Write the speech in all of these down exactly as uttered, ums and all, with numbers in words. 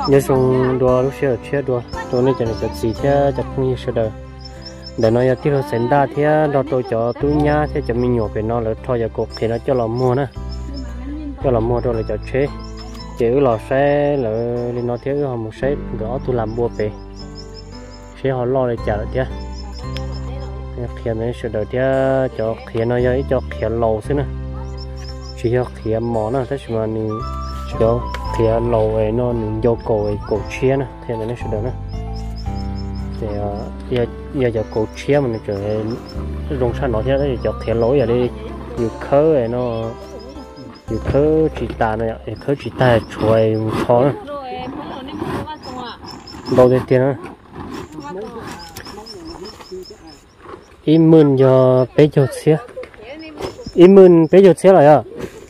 nhớ xong đua lúc xưa chết đua đua này cho nên cho gì thế cho không như xưa đời để nó giờ tiêu sinh đa thế đó tôi cho túi nhá thế cho mình nhổ về nó là thôi giờ cột thì nó cho làm mua nè cho làm mua rồi là cho chế chữ lò xe là lên nó thiếu họ một xe gõ tôi làm bùa về xe họ lo để trả lại thế khi này sẽ đợi thế cho khi nó giấy cho khi lầu xí nè chỉ cho khi mỏ nó thế mà mình cho khi lầu ấy nó mình vô cổ cổ chia nè thế này nó sẽ đợi nè thì giờ giờ cho cổ chia mình trở rong sang nó thế thì cho khi lối ở đây nhiều khớ ấy nó nhiều khớ chỉ ta này khớ chỉ ta chuối khó nè đâu đây tiền á im mơn cho bé chột xía im mơn bé chột xía lại à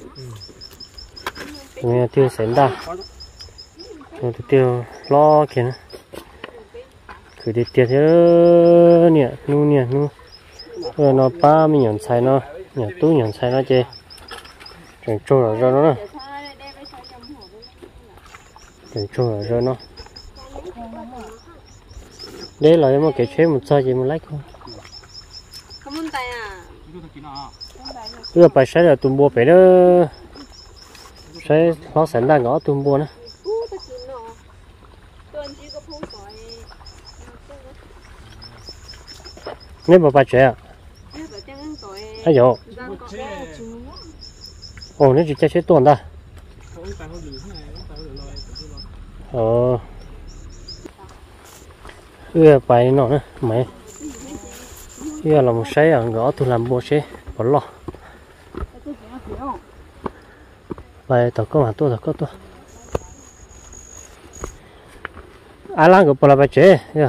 nghe tiêu sến ta rồi tiêu lo kìa cứ đi tiêu thế nè nu nè nu rồi nó ba mình nhận sai nó nhận tú nhận sai nó chơi rồi trôi rồi rồi nó nè rồi trôi rồi rồi nó đây là một cái chế một sao gì một like không bây giờ là tụm bùa phải đó sẽ nó sẵn đang ngõ tụm bùa nữa nếu mà bài trẻ à ai dụ ồ nếu chỉ chơi chế tuần ta ờ bây giờ bài nó nữa mày bây giờ là một xe ở ngõ tôi làm bùa xe bỏ lo vậy tao có mà tôi tao có tôi ai làm cái bỏ là bài chế nha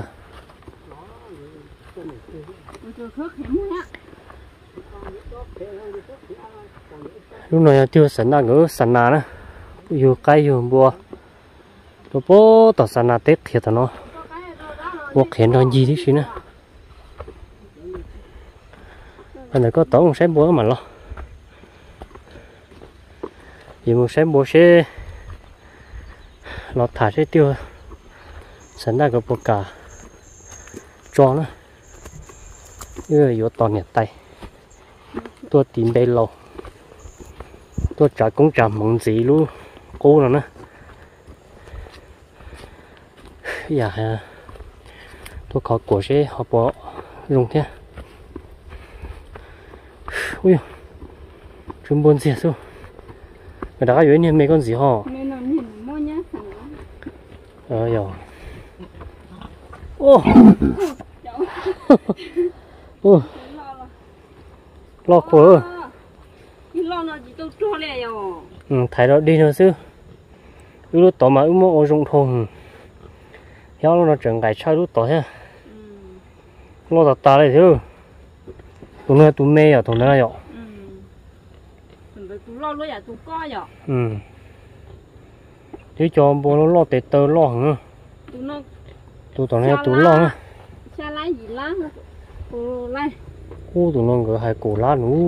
lúc này tiêu sẵn đang ở sẵn nà nữa yêu cái yêu bùa tôi bố tao sẵn nà tết thiệt nó một hiện rồi gì thế xí nữa anh này có tổ một xe búa mà lo vì một xe búa xe lọt thả xe tiêu sẵn ra cái bột cả cho nó như là vô toàn nhặt tay tôi tìm đây lâu tôi trả cũng trả mong gì luôn cô rồi nè dạ tôi có của xe họ bỏ dùng thế ui chúng buồn gì sao người ta có dưới nhìn mấy con gì họ ờ giờ ô ô lo khổ ừ thấy đó đi nữa chứ lúc tỏ mà ước mơ dùng thùng héo nó chẳng cái chơi lúc tỏ ha lo tao ta đây chứ tụi nó tụi mê à tụi nó vậy tụi lo lo à tụi coi vậy ừ chứ cho bố nó lo tệ tơ lo hả tụi nó tụi tụi nó tụi lo á xa lá gì lá tụi lá ô tụi nó người hay cổ lá nữa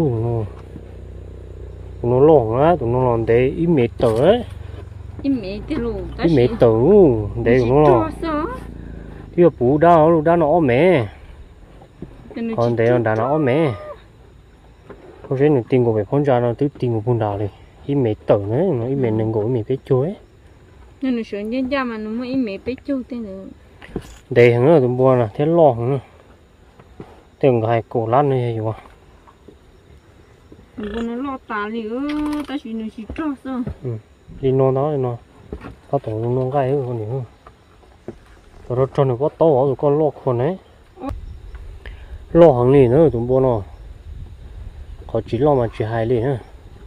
tụi nó lo á tụi nó làm để im mệt tớ ấy im mệt thì luôn im mệt tớ để tụi nó lo thì bố đau lúc đó nó mẹ còn để nó đã nó mẹ có thể nó tiền của về phong trào nó tiếp tiền của phong trào đi im mệt tớ nữa nó im mệt nâng gối mệt bé chuối nên nó sợ nhân gia mà nó mới im mệt bé chuối thế nữa để hàng nữa tụi bùa là thế lo nữa từng ngày cổ lăn này hiểu không bùa nó lo tà thì ơ ta chỉ nó chỉ cho sao ừ đi non đó đi non có tổ non gai hơn con nhiều rồi cho nó có to rồi con lo con đấy lo hàng này nữa tụi bùa nó có chỉ lo mà chỉ hai liền nữa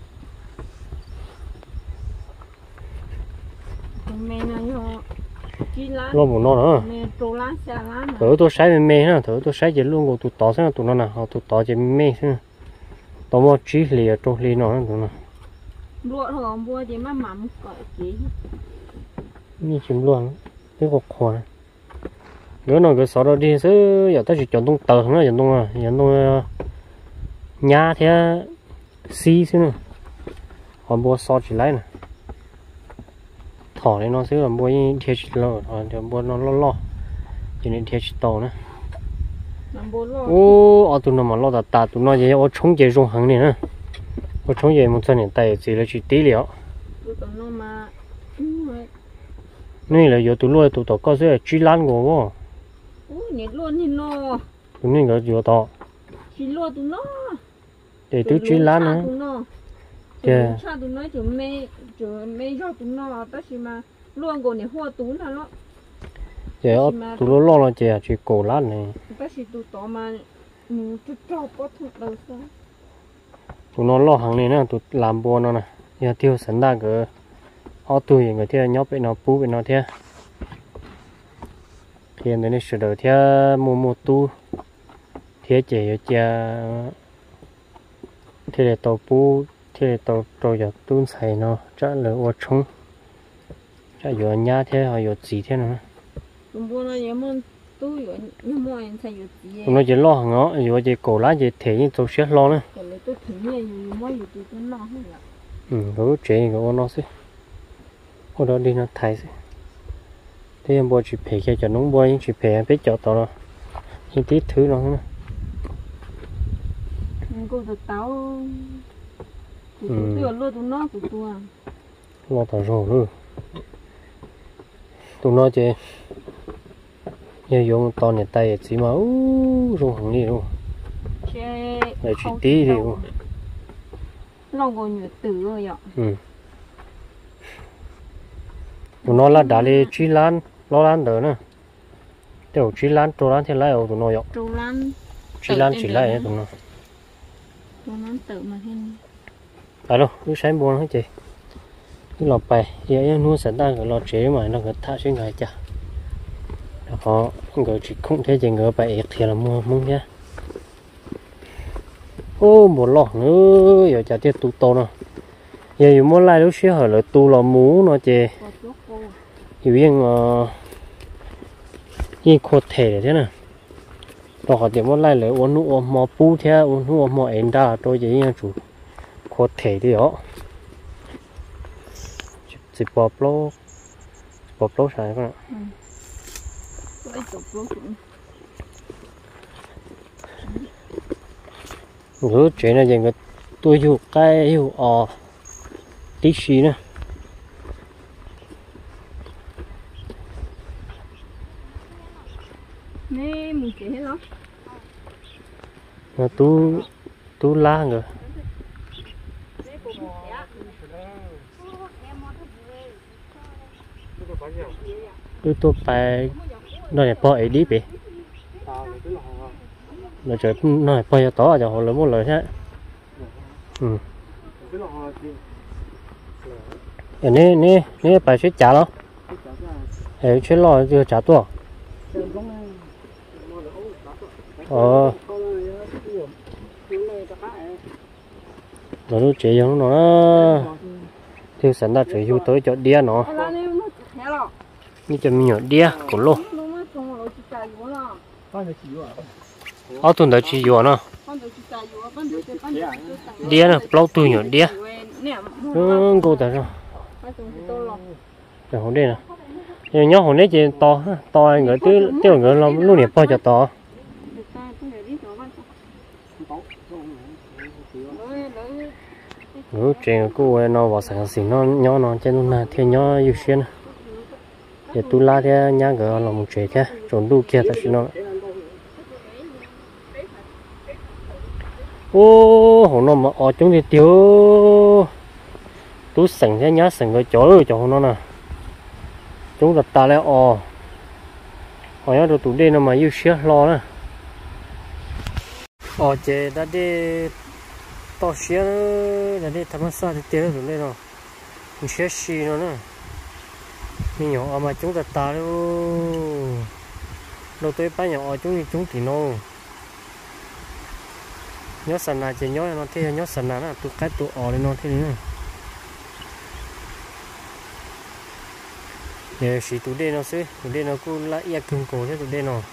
lo một nó nữa thử tôi sấy mềm mềm ha thử tôi sấy chỉ luôn của tụi tỏ sang tụi nó nè họ tụi tỏ chỉ mềm ha tụi nó chỉ lìa trâu lìa nó tụi nó lúa thôi mua thì mà mắm cỡ kỹ như chim luôn cái cục khoa nữa nó cái sáu đó đi chứ giờ ta chỉ chọn tung tờ nó chọn tung à chọn tung nhà thế xí xí nữa họ mua so chỉ lấy nè thỏ đấy nó sẽ là mua thiệt lo rồi mua nó lo lo cho nên thiệt to nữa ô ở tụi nó mà lo tạt tạt tụi nó vậy ở chống gì rong hàng này nè ở chống gì một chân này tay chỉ là chỉ tí liệu này là giờ tụi nuôi tụi tao có sẽ truy lan của vô nhiệt luôn thì nó tụi này có giờ to chỉ lo tụi nó để tụi truy lan nữa dạ cha tụi nó chỉ mê chỉ mê cho tụi nó tất nhiên mà luôn còn này hoa tụi nó đó dạ tụi nó lo là chỉ chỉ cổ lan này tất nhiên tụi tao mà tụi cho có thuộc đầu sao tụi nó lo hàng này nè tụi làm buôn nó nè giờ tiêu sẵn đa cái ở tụi người theo nhóc bên nó bú bên nó theo thì anh ấy sửa đổi theo mua mua tu theo chỉ cho cha thì để tàu bú thì để tàu tàu giờ tuôn xài nó chắc là ô trống chắc giờ nhà theo họ giờ gì thế nữa tụi buôn nó nhớ món tu giờ nhớ món anh thấy giờ gì tụi nó chỉ lo hàng đó giờ chỉ cổ lá chỉ thể như tàu xếp lo nữa tôi thử nghe nhiều món giờ tụi nó hết ừ rồi chế cái nó xí ở đó đi nó thay xí thế em bỏ chỉ phải cái cho nó bỏ những chỉ phải biết cho tao rồi những tí thứ nó nữa cô tụi tao tụi tụi lo tụi nó tụi tụi lo tao rồi luôn tụi nó chơi giờ dùng to này tay chỉ mà ú rồi hàng đi luôn để chỉ tí đi luôn lo còn nhiều từ rồi ạ ừ tụi nó là đã đi truy lan lo lan đỡ nữa tiểu truy lan trâu lan thì lại ở tụi nó vậy trâu lan truy lan chỉ lại tụi nó trâu lan tự mà hen phải đâu cứ sáng buồn hết chị cứ lọp bài giờ nuôi sản đang cái lọ chế mà nó cái thả xuống ngày chả họ người chỉ không thấy gì người bài thì là mua mua nhá ô một lọ nữa giờ chả tiếp tụ to nữa giờ dùng mua lại lúc xưa hỏi là tụ là mũ nó chị hiểu yên yên khô thể thế này đó họ chỉ mua lại là uống nước uống mò pu theo uống nước uống mò enda đa tôi chỉ như chủ khô thể đi đó chỉ bọp lô bọp lô sai không ạ ngứa chuyện này dành cái tôi yêu cái yêu o tí xí nữa nè mình chỉ hết nó tú tú lá rồi tôi tôi phải nó này bỏ ấy đi bị nó chơi nó này bỏ to cho họ lấy một lời thế ừ nè nè nè phải chơi trả lo ấy chơi lo chưa trả tua ờ nó nó chơi giống nó thiếu sản đã chơi vô tới chỗ đĩa nó như cho mình nhỏ đĩa cổ lô ở tuần đấy chỉ vô nó đĩa nó lâu tuổi nhỏ đĩa ừ cô ta rồi rồi hôm nay nè giờ nhớ hôm nay chỉ to to người cứ tiêu người làm lúc này bao giờ to nếu chuyện cô nó vào sản sinh nó nhỏ nó trên nó thiên nhỏ yêu xuyên giờ tu la thế nhá cái là một chuyện thế trốn đu kia ta xin nó ô hồ nó mà ở chúng thì tiêu tú sừng thế nhá sừng cái chỗ rồi chỗ nó nè chúng đặt ta lại o ở nhà đồ tủ đây nó mà yêu xuyên lo nè ở chế đã đi to xuyên là đi thăm sao thì tiêu rồi đây rồi mình xuyên xì nó nè mình nhỏ mà chúng ta ta luôn đầu tới ba nhỏ chúng thì chúng thì nó nhớ sần là chỉ nhớ nó thế nhớ sần là nó tụ cái tụ ở lên nó thế này giờ chỉ tụ đây nó xí tụ đây nó cũng lại ia cứng cổ chứ tụ đây nó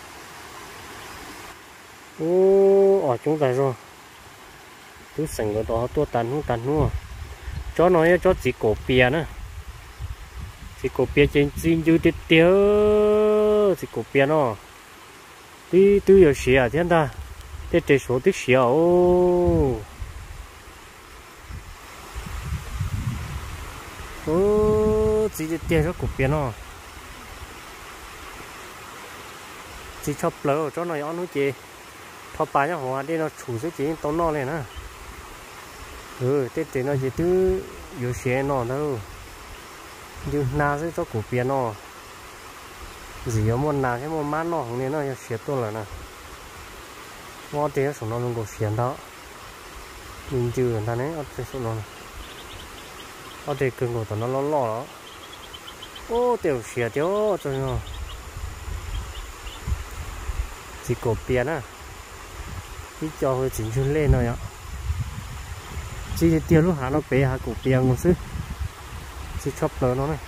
ô ở chúng ta rồi tụ sần cái đó tua tàn không tàn nữa chó nói chó chỉ cổ bìa nữa chỉ cổ bia trên xin chú tiết tiêu chỉ cổ bia nó tí tư giờ xỉa thiên ta tết tết số tết xỉa ô ô chỉ tiết tiêu cho cổ bia nó chỉ chọc lỡ cho nó ăn nó chị thọ bài nhá họ đi nó chủ sẽ chỉ tao nó này nè ừ tết tết nó chỉ tư giờ xỉa nó đâu như na sẽ cho cổ bia nó gì ở món nào cái món mát nó không nên nó xỉa tôi là nè món tía số nó luôn có xỉa đó mình chưa người ta đấy ở đây số nó ở đây cưng của tụi nó lo lo đó ô tiểu xỉa tiêu cho nó chỉ cổ bia nè đi cho hơi chỉnh chun lên rồi ạ chỉ tiêu lúc hả nó bé hả cổ bia ngon chứ chỉ chop lớn nó này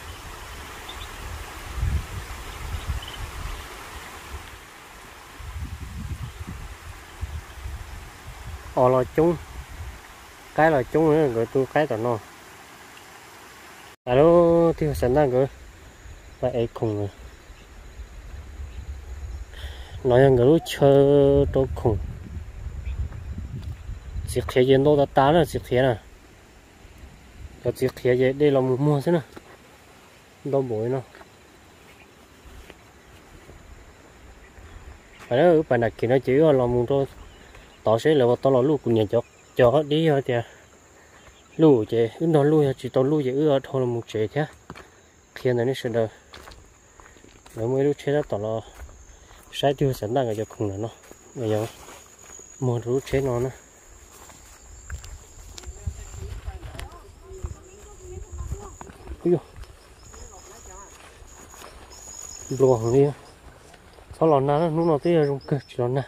ở là chung cái là chung nữa người tôi cái tao nó alo thì sẵn đang rồi lại ấy cùng rồi nói rằng người chơi tôi cùng chỉ khía gì đâu đã tá nữa chỉ khía nè có chỉ khía gì đây là một mua thế nè đâu bội nó phải đó bài này kia nó chỉ là một tôi tỏ sẽ là tao là lú của nhà chó chó đi rồi kìa lú chị cứ nó lú chỉ tao lú chị ư thôi là một chị thế khi này nó sẽ được nếu mấy lú chết đó tao là sai tiêu sẵn đang ở chỗ cùng là nó bây giờ mua lú chết nó nè ui đồ hàng đi sao lòn na nó nó tới rồi cơ chỉ lòn na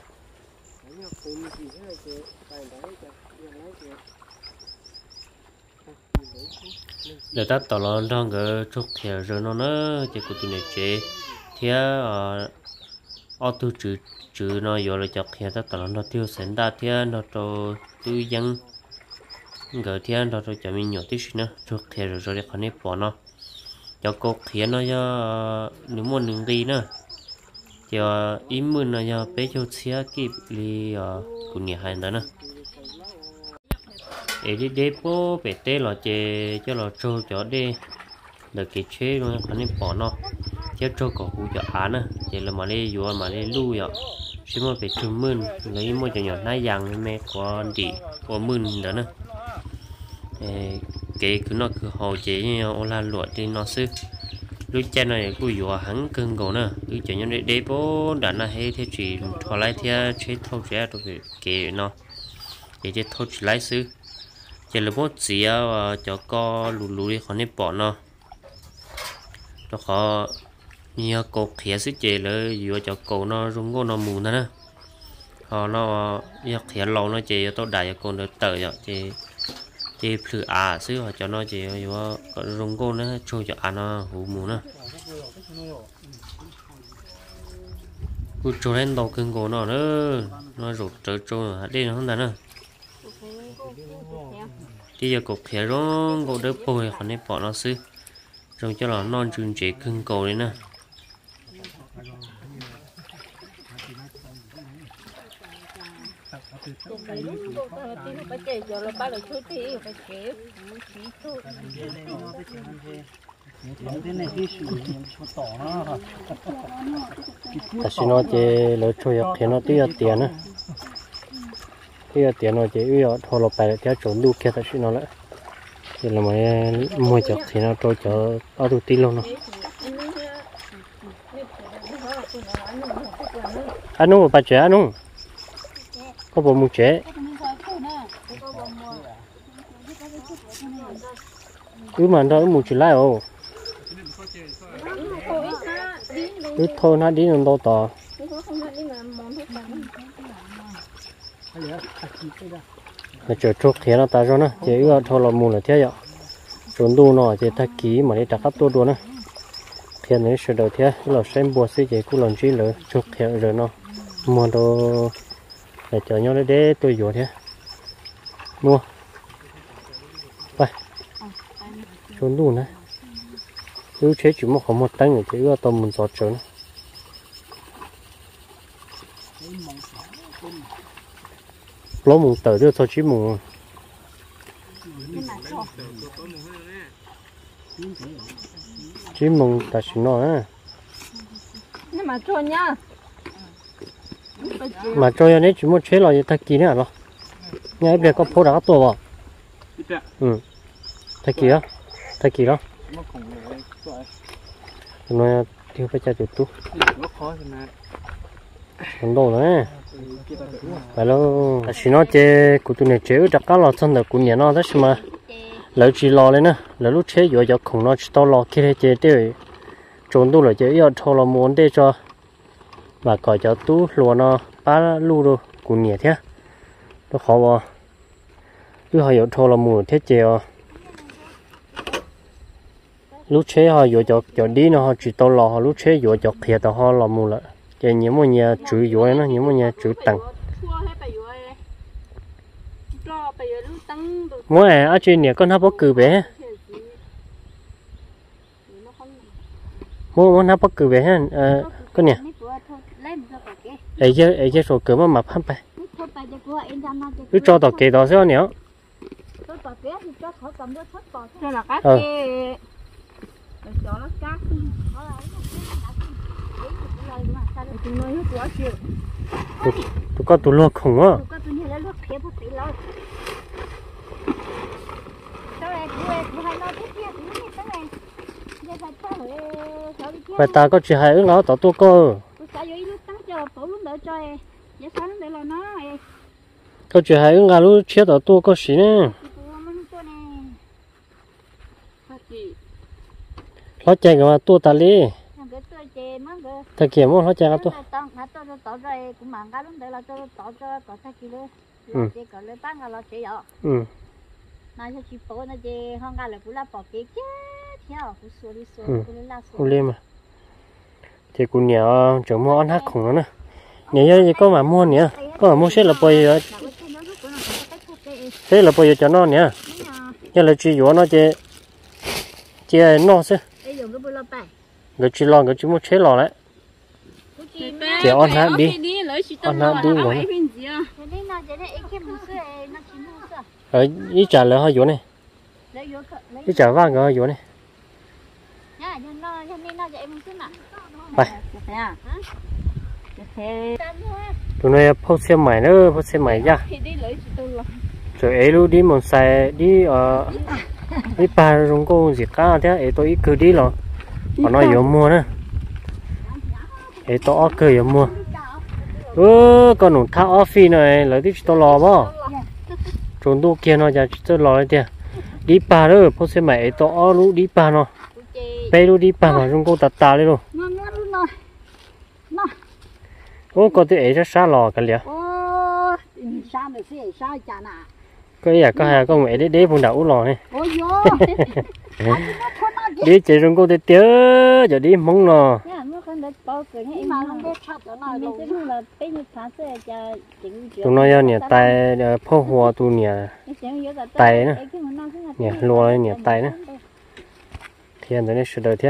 để ta tỏ lòn đang ở chỗ kia rồi nó nữa chỉ có tụi này chế thì ở ở tu chữ chữ nó vô là chọc kia ta tỏ lòn nó tiêu sẵn ta thì nó cho tư dân gỡ thì nó cho cho mình nhỏ tí nữa chỗ kia rồi rồi để con nếp bỏ nó cho cô kia nó cho nếu muốn đừng đi nữa cho im mừng nó cho bé cho xe kịp đi của nhà hàng đó nè để đi để bố bé tê là chè cho là trâu cho đi được cái chế luôn anh em bỏ nó cho trâu có hú cho án nè chỉ là mà đi vừa mà đi lưu vậy chỉ mà phải chừng mừng lấy một nhỏ nhỏ nai vàng mẹ con đi có mừng đó nè cái cứ nó cứ hồ chế như là luộc đi nó sư lúc cha này cứ vừa hắn cưng cổ nè cứ chỉ như để bố đã là hay thế chỉ thò lại theo chế thâu chế rồi cái nó để chế thâu chỉ lại sư chỉ là bố chỉ cho co lù lù đi khỏi nếp bỏ nó nó khó như cột khía sức chế là vừa cho cổ nó rung ngô nó mù nữa họ nó như khía lâu nó chế tôi đại cho con được tờ rồi chế chế phử à xứ họ cho nó chế vừa rung ngô nó trôi cho ăn nó hú mù nữa cứ trôi lên đầu cưng cổ nó nữa nó rụt trở trôi đi nó không đàn nữa bây giờ cột khía rong cổ đỡ bồi còn nên bỏ nó xứ rồi cho nó non chừng chế cưng cổ đấy nè ta xin nó chế lỡ chui học thì nó tí tiền á tí tiền nó chế uy thôi lột bài theo chỗ lưu kia ta xin nó lại thì là mấy mua chọc thì nó trôi chở ở tụ tí luôn nó anh nung bà trẻ anh nung có bộ mua trẻ cứ mà đó mua chỉ lại ô cứ thôi nó đi nó đâu to là chỗ chốt thế nó ta cho nó chỉ ưa thôi là mua là thế vậy chuẩn đu nó chỉ ta ký mà đi đặt các tô đua nữa thì này sẽ đầu thế là xem bùa sẽ chỉ cũng làm chi nữa chốt thế rồi nó mua đồ để cho nhau để tôi vô thế mua vậy chuẩn đu này cứ chế chỉ một không một tấn rồi chứ tôm mình giọt trốn lỗ mùng tờ đưa cho chí mùng chí mùng ta chỉ nói á nhưng mà cho nhá mà cho nên đấy chỉ một chế là ta kỹ nữa rồi nghe bây có phô đã to vào ừ ta kỹ á ta kỹ đó nói tiêu phải cho tụt tú còn đâu nữa hello chỉ nói chế của tụi này chế chắc cá lò xong rồi của nhà nó rất mà lỡ chỉ lò lên nè lỡ lúc chế vừa cho khổng nó chỉ to lò kia chế tiêu trốn tu là chế yêu cho là muốn để cho mà coi cho tú lúa nó ba lu rồi của nhà thế nó khó vào lúc họ yêu cho là muốn thế chế lúc chế họ vừa cho cho đi nó họ chỉ to lò họ lúc chế vừa cho kia tao họ là mua lại cái những món nhà chủ yếu nó những món nhà chủ tặng mỗi ngày ở trên nhà con nó bắt cừ bé mỗi mỗi nó bắt cừ bé ha con nhà ấy chứ ấy chứ số cừ mà mập hấpไปcứ cho tao kê tao sao nhỉ cho là cá kê cho nó cá tụi nó hết quá chiều tụi con tụi luộc khủng á vậy ta có chuyện hay ứng nó tao tôi cơ có chuyện hay ứng lúc chia tao tôi có gì nè nó chạy cái mà tôi ta đi ta kiếm một nó chạy cái tôi ừ ừ ừ lên mà thì cũng nhiều chỗ mua ăn hát khủng nữa nhiều như có mà mua nhỉ có mà mua sẽ là bây giờ sẽ là bây giờ cho nó nhỉ như là chỉ dụ nó chỉ chỉ nó sẽ người chỉ lo người chỉ mua chế lò đấy chỉ ăn hát đi ăn hát đi rồi ở ý trả lời hơi dụ này ý trả vang rồi dụ nàyไปtụi này phô xe máy nữa phô xe máy ra rồi ấy lúc đi một xe đi ở đi ba rong cô gì cả thế ấy tôi ít cứ đi rồi họ nói nhiều mua nữa ấy tôi cứ nhiều mua ơ con nụ tháo office này lấy đi tôi lo bao trốn tu kia nó giờ tôi lo đấy tiền đi ba nữa phô xe máy tôi lúc đi ba nó bây lúc đi ba mà rong cô tạt tạt đi luôn ô có thể ấy rất xa lò cái liền cái gì có hai con mẹ đấy đấy vùng đảo lò này đi chơi rong cô thì tiếc giờ đi mông lò tụi nó nhỉ tay phô hoa tụi nhỉ tay nữa nhỉ lùa nhỉ tay nữa thiên tới đây sửa đời thế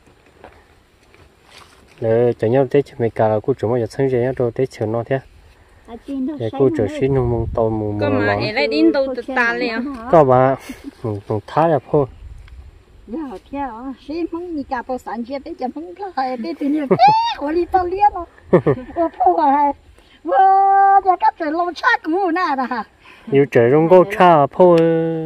để cho nhau tết mình cả là cô chủ mà giờ sinh nhật rồi tết chờ nó thế để cô chủ xin nông mông tàu mùng mùng lắm có bà mùng mùng thái là phô giờ theo xin mong đi cả bao sản chia bé chấm mong cái bé tự nhiên ô li tao liếc nó ô phô à wow giờ các trời lâu cha cũ nè nè yêu trời rong cô cha phô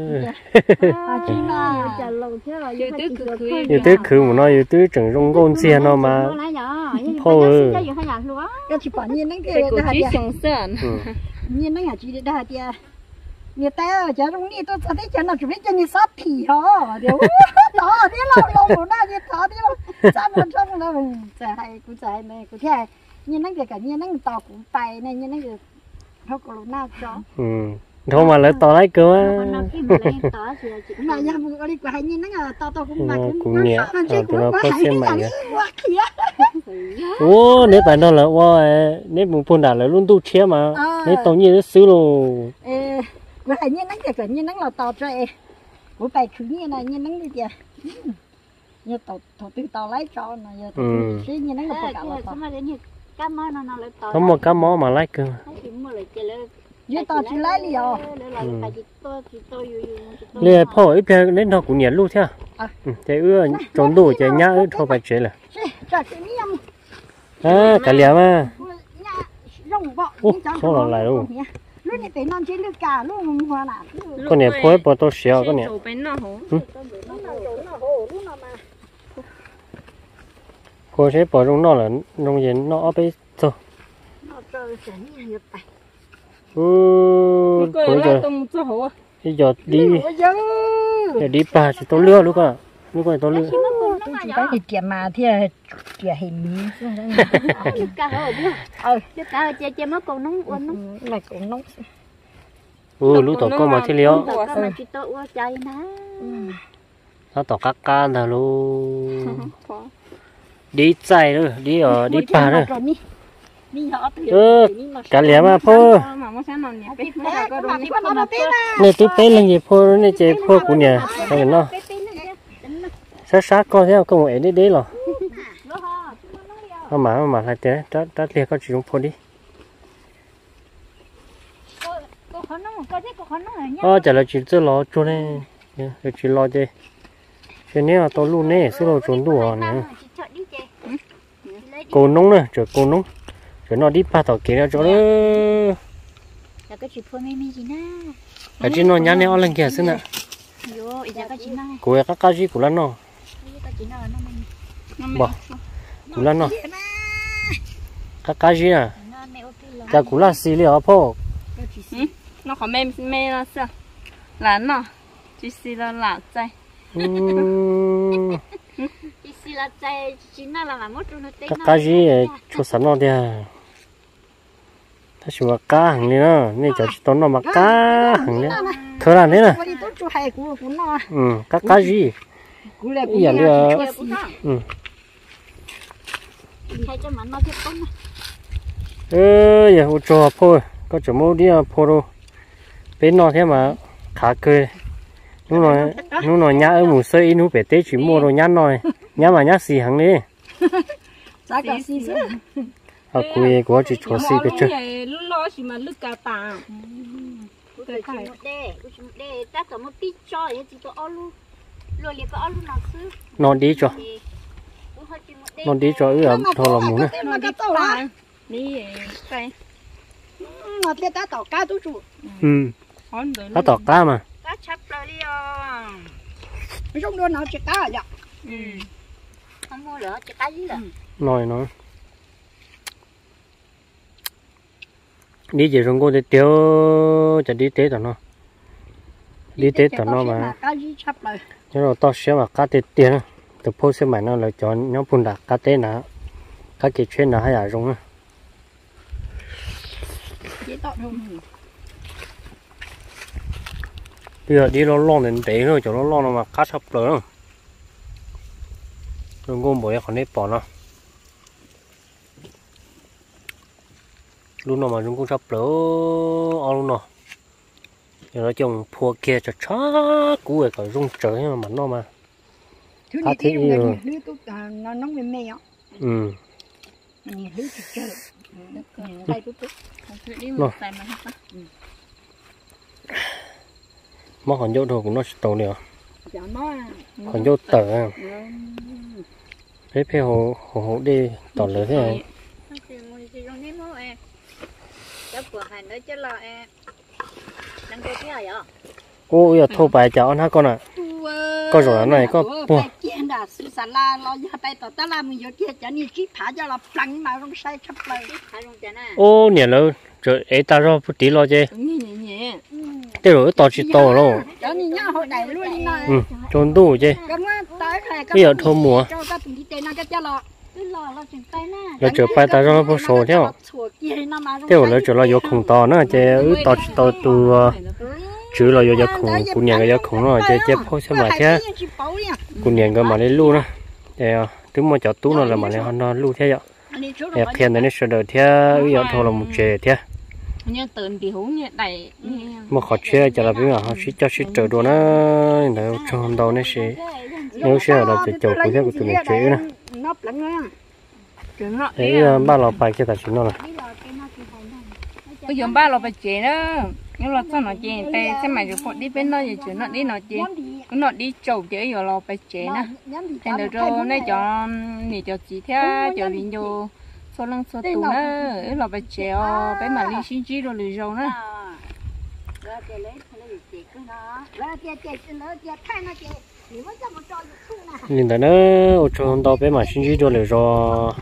yêu tứ khử một nói yêu tứ trời rong cô xe nó mà phô cái chỉ bảo nhiên những cái đó hả nhiên những cái chỉ đó hả tia người ta ở chỗ rong đi tôi thấy chỗ nào chụp cho người sát thì hả điều đó thế lâu lâu nó như thế thế sao mình sao mình chạy hay cũng chạy này cũng thế nhiên những cái cả nhiên những tàu cũng bay này nhiên những cái thôi còn nào cho thôi mà lại to lấy cơ mà nhà mình có đi qua hay nhiên những tàu tàu cũng mà cũng nhẹ tụi nó có xem mày ô nếu phải nó là wow nếu muốn phun đà là luôn tu chia mà nếu tàu như nó xứ luôn qua hay nhiên những cái cả nhiên những là tàu chơi của bài khử nhiên này nhiên những cái gì như tàu tàu tư tàu lấy cho nó giờ Ừ. xí như nó có cả là có một cá mó mà lấy cơ như tàu chỉ lấy đi rồi liền phô ít bia đến đó cũng nhiệt luôn thế À. ừ thế ưa trốn đủ thế nhá ưa thôi phải chế là cho cái miếng à cả liền mà rong bọ Ô, sao lại lại luôn? lúc này phải non trên nước cả lúc mà hoa là con này phô bỏ tôi xéo con này Chỗ bên nó hổ. lúc nào chỗ nào hồ lúc nào mà cô sẽ bỏ trong nó là trong gì nó ở bên thôi nó trời sẽ như vậy ừ Cái bây là giờ tông cho hổ. bây giờ đi bây giờ để đi bà thì tôi lừa lúc à lúc này tôi lừa tôi chỉ có đi tiệm mà thì tiệm hình mí ờ chứ cả chơi chơi mất con nóng quên nóng này cũng nóng ừ lúc tôi có mà thì liều có mà chỉ tôi qua chơi ná nó tỏ các ca là luôn đi chạy rồi đi ở đi bà rồi đi họ thì ừ cả liền mà phô Mà nó sẽ nằm nhẹ. Biết nó cái có mà đồ thì nó nó tên là này tôi thấy là gì phô này chơi phô của nhà cái nó sát sát con theo công nghệ đi đấy rồi mà mà mà lại thế đã đã liệt có chuyện phô đi cô khó nóng cô thấy cô khó nóng rồi nhá ờ chả là chuyện chưa lo cho nên là chuyện lo chứ cho nên là tôi luôn nè sẽ lo trốn đùa nè cô nóng nè chờ cô nóng chờ nó đi ba tàu kia ra chỗ đó là cái chuyện phơi mì gì na ở trên nó nhá nè lên kia xin nè yo ý là cái chuyện này cô các cá gì của nó nó cái chuyện nào nó mình bỏ của nó nó các cá gì à nó mẹ ok là cha của nó xì liều phô Nó có mềm mềm là sao? Là nó. Chỉ xí là là chạy. chỉ xí là chạy chỉ nó là làm một trong nó tên các cá gì cho sẵn nó đi à ta chỉ mà cá hàng này nó nên cho tôi nó mà cá hàng này thôi là đấy nè đi tốt cho hay của của nó ừ các cá gì của là của ý là nhà ừ hay cho mà nó chết con ơ giờ hỗ trợ phô có chỗ mua đi phô đâu bên nó thế mà khá cười nó nói nó nói nhá ở một sợi nó phải tế chỉ mua đồ nhá nói nhá mà nhá xì hàng đi giá cả xí xí à quý của chỉ cho xì cái chứ Lúc lo chỉ mà lúc cả tà. cái chuyện một đê cái chuyện một đê ta có một tí cho vậy chỉ có áo luôn rồi liền có áo luôn nào xứ nó đi cho nó đi cho ư ẩm thôi là muốn nó cái tàu lá Đi chạy. nó cái ta tàu cá tôi chủ ừ Hòn rồi. nó tỏ cá mà cá chắp rồi đi à trong đó nó chỉ cá vậy Ừ. không mua nữa chỉ cá gì nữa nói nó đi về trong cô để tiêu cho đi tế tao nó đi tế tao nó mà cá gì chắp lại cho nó to xíu mà cá tế tiền từ phố xe mày nó là chọn nhóm phun đặc cá tế nè cá kia chuyên là hay là rong á chỉ tao không bây giờ đi lo lo đến tế rồi cho nó lo nó mà cá sắp rồi rồi cô bồi còn nếp bỏ nó lúc nào mà chúng cũng sắp lỡ ao luôn nó giờ nó trồng phua kia cho chó cú ấy cả rung trời mà nó mà thứ Cá này thì thị dùng rồi. cái lưới tôi nó nóng với mẹ ừ này lưới thì chơi đây tôi tôi Đi một tay mà hết. mà còn vô đồ cũng nó tàu nữa cho nó còn vô tờ thế phải hồ hồ hồ đi tàu lớn thế này cháu của hành nữa chứ là em đang có cái gì vậy ô giờ thô bài cháu ha con à có rồi này có bùa chuyện đã sự sản là lo cho tay tao ta làm mình vô kia cho nên chỉ phá cho là plăng mà không sai chắp lại phải không chả nè ô nhỉ lâu trời ấy ta rồi một tí lo chứ Nhẹ nhẹ nhẹ. thế rồi to chỉ to rồi cho nên nhá hồi này luôn đi nói ừ trốn đủ chứ cảm ơn tới này bây giờ thô mùa cho ta tụi đi tên nó cái cho lo cứ lo lo chuyện tay nè là chờ bài ta cho nó vô số theo thế rồi là chờ là vô không to nữa chứ ứ to chỉ to tu chứ là vô vô không cũng nhận cái vô không rồi chứ chứ phôi xem mà thế cũng nhận cái mà lấy lu nữa để thứ mà cho tú nó là mà lấy nó lu thế vậy đẹp thiên này nó sẽ đợi thế ví dụ thôi là một chế thế Nhưตื่นthì hú như đẩy. mà khó chơi cho là bây giờ họ chỉ cho chỉ chờ đồ nó để trong đầu nó sẽ nếu xe là chỉ chậu cũng sẽ tụi mình chế nữa nó lẫn nữa chuyện nó thế ba lò bài kia là chỉ nó là bây giờ ba lò bài chế đó nhưng là sao nó chế tay xem mày được đi bên nó gì chuyện nó đi nó chế nó đi chậu chế rồi lò bài chế nè thành được rồi này cho này cho chị theo cho liền vô số lần số tù nữa lò bài chế bé mà đi xin chi rồi lười rồi nữa nhìn thấy nó ở trong đó bé mà xin chỉ cho lười rồi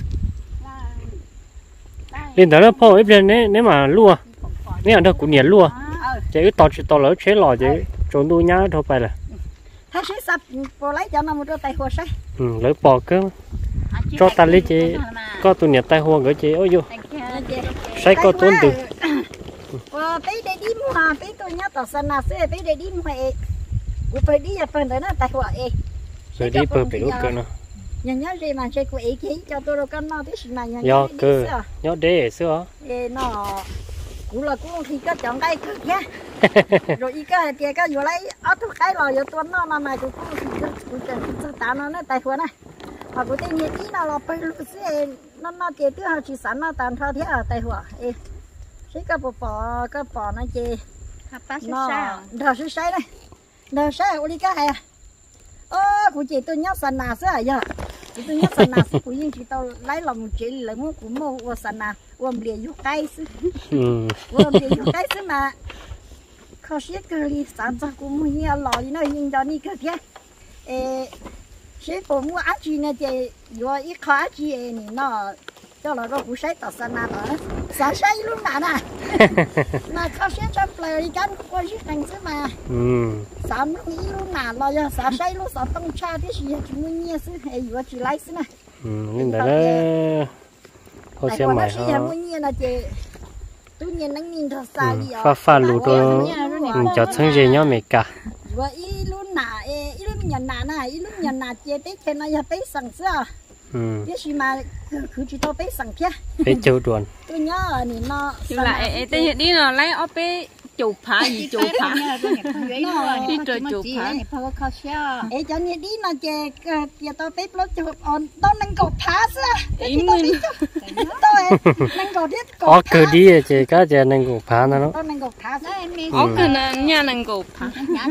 nhìn thấy nó phô ít lên đấy nếu mà lúa nếu mà nó cũng nhiệt lúa chỉ to chỉ to lỡ chế lò chỉ trộn đu nhá thôi phải là ถ้าใช้สับพอไล่จะนำมาตัวไตหัวใช่ ừ lỡ bò cơ cho ta lấy chế có tụi nhiệt tai hoa gửi chế ôi vô sai có tốn từ ว่าไปได้ดีมัวไปตัวเนี้ยต่อสนาเสือไปได้ดีมัวเองกูไปดีอย่าเปิดเลยนะแต่หัวเอง rồi đi bờ bể út cơ nó อย่างเงี้ยเรียมันใช้กูเองที่จะตัวเรากันนอที่สิมาอย่างเงี้ do ย cơ do đế xưa เอ็นอกูละกูทีก็จังได้คือแค่rồiอีกก็เดี๋ยวก็อยู่ไรเอาทุกใครรออยู่ตัวนอมามากูกูทีก็กูจะจะตามนั่นแต่หัวนะพอกูเต็มยี่ที่เราไปรู้สึกนั่นน่าเกี่ยวกับชีสันน่าตามท่าที่แต่หัวเอใช่ก็ปอปอก็ปอนั่นเจนอเดี๋ยวใช่เลยเดี๋ยวใช่อุลิก้าไงเออกูเจตัวนี้สันนาเสียอ่ะตัวนี้สันนาสิกูยิ่งที่ตัวไล่ลมเจเลยมึงกูโม่ว่าสันนาว่าเบียอยู่ใกล้สิว่าเบียอยู่ใกล้สิมาเขาเสียเกลีสามจักกูมึงเนี่ยหล่อนี่นะยิ่งตอนนี้ก็แค่เออใช่ผมว่าอาจีเนี่ยเจอยู่อีกข้ออาจีเองนี่เนาะเจ้าเราเราผู้ใช้ต่อสนาต่อสาใช้ลูกหนาน่ะน่ะเขาเสียจำเปล่าอีกันกูชื่อตังซื้อมาสามลูกอีลูกหนาเราจะสาใช้ลูกสาวต้องชาที่สี่จุดมึงเนี่ยซื้อให้อยู่ว่าจีไรซื้อนะอืมนี่แต่ละเขาเสียใหม่เขาฟ้าฟ้าลูตัวจะทั้งเจียนไม่กะว่าอีลูกหนาเออีลูกยันหนาน่ะอีลูกยันหนาเจ๊เต้แค่นั้นอย่าไปสั่งเสื้อที่ชิมาคือคือจีโตไปสั่งเพี้ยไปเจ้าด่วนตัวเนี้ยนี่เนาะ thì là ê ê thế đi nó lấy ở bên chụp phá gì chụp phá đi chơi chụp phá ê cho nên đi nó chè chè tao bếp lót chụp on tao nâng cột phá xưa ý mình tao nâng cột thiết cột ó cứ đi chè cá chè nâng cột phá nó tao nâng cột phá ó cứ nhà nâng cột phá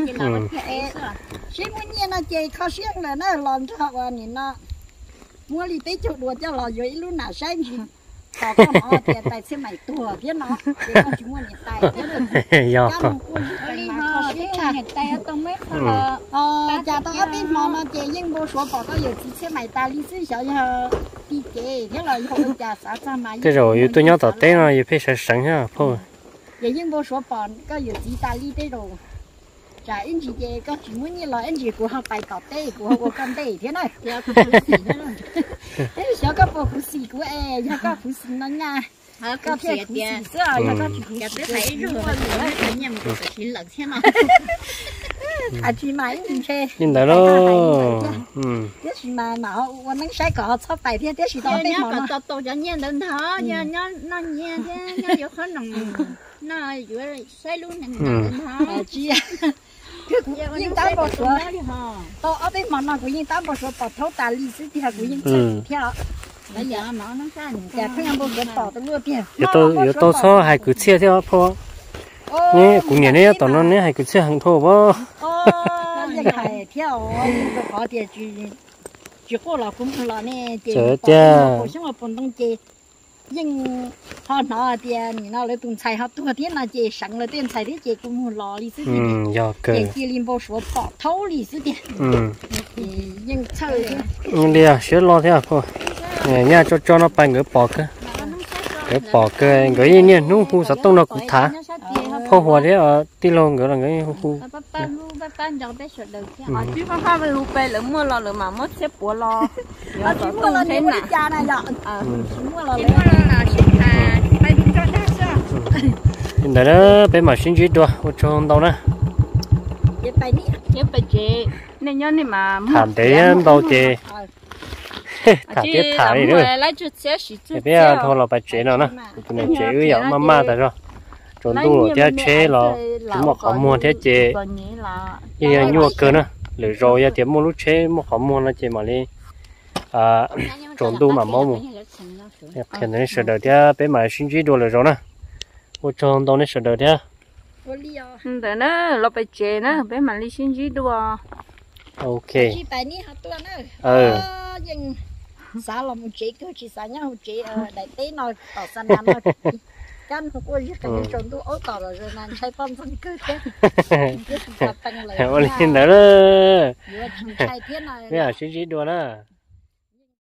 xí muốn nhiên nó chè khó xiết là nó làm cho họ nhìn nó mua li tế chụp đùa cho lò dưới luôn nào sai gì có con họ thì tại xem mày tua biết nó để con chúng mua nhiệt tay thế rồi con đi mà thế là nhiệt tay tao mấy ờ cha tao ở bên mà nó chơi nhưng vô số bỏ tao giờ chỉ xem mày ta đi xí sợ giờ đi chơi thế là không cha sợ cha mày thế rồi tôi nhớ tao té nó phải sợ sẵn ha thôi giờ nhưng vô số bỏ có giờ chỉ ta đi tới rồi chả anh chị chơi có chỉ muốn như là anh chị của họ bài cọp tê của họ con tê thế này thế sao có bộ phụ sĩ của em giờ có phụ sĩ nó nha có thể phụ sĩ sữa giờ có chỉ phụ sĩ thấy rồi rồi nhầm của chị lợn thế nào à chị máy mình chơi nhìn thấy đó thế chị mà nóวันนั้นใช้ก่อชอบไปเที่ยวthế chị tao biết mà nó tao cho nhiên đến thở nha nó nó nhiên thế nó có khả năng nó vừa sai luôn nè thở chịยิ่งตามบทสวดโตเอาไปหมอนนอนกูยิ่งตามบทสวดปอดเท่าตาลีสิที่หากูยิ่งเที่ยวแล้วอย่าหมอน้องซ่าแต่เพิ่งเอาบทสวดปอดตัวเพี้ยอยู่ตัวอยู่ตัวซ้อให้กูเชี่ยเที่ยวพอนี่กูเนี่ยเนี่ยตอนนั้นเนี่ยให้กูเชี่ยหังโถบ่โอ้ยังไงเที่ยวก็ขอเดี๋ยวจีจีโคหล่อคุ้มหล่อเนี่ยเจ๊ปอดผมช่างว่าปนต้องเจยิ่งพอหนอเดียนี่เนาะเลยตุนใช้เขาตัวเทียนน่ะเจสั่งเลยเตียนใช้ที่เจกุมรอลิสิเดียเจกีริมโบชัวปอเท่าลิสิเดียยิ่งเชยนี่เดียวเชื่อรอเท่าพอเนี่ยเนี่ยจะจะnóไปngười bỏ cơ người bỏ cơ người như này nung hu sát tông nó cũng thả phô hoa thế ở tí lô người là người hu hu chứ không phải lu pe lỡ mưa lò lỡ mà mất xếp của lò chỉ mua lò thế mà cha này dọn chỉ mua lò hiện tại đó bé mà xin chuyện đùa ở trong đâu nè cái bài ní cái bài chế nên nhớ này mà thảm để bao chế thả tiếp thả đi nữa bây giờ thôi là bài chế nào nè tụi này chế với dạo mama tại sao trốn tu rồi chế chế là chúng mà có mua thế chế như nhua cơ nè lửa rồi thì mua lúc chế mua họ mua nó chỉ mà đi à trộn tu mà mua mua thì nó sẽ đợi theo bé mà sinh trí đồ lửa rồi nè mua trộn đâu nó sẽ đợi theo để nó lo phải chế nó bé mà đi sinh trí đồ ok chỉ bài ní hạt tuần nữa nhưng sao là một chế cứ chỉ sao nhau một chế đại tế nói tỏ san nam nói căn không có gì cả những trộn tu ối tỏ rồi nên sai phong phân cứ thế Hãy subscribe cho kênh Ghiền Mì Gõ để không bỏ lỡ những video hấp dẫn. Hãy subscribe cho kênh Ghiền Mì Gõ để không bỏ lỡ những video hấp dẫn. Sinh trí đồ nè.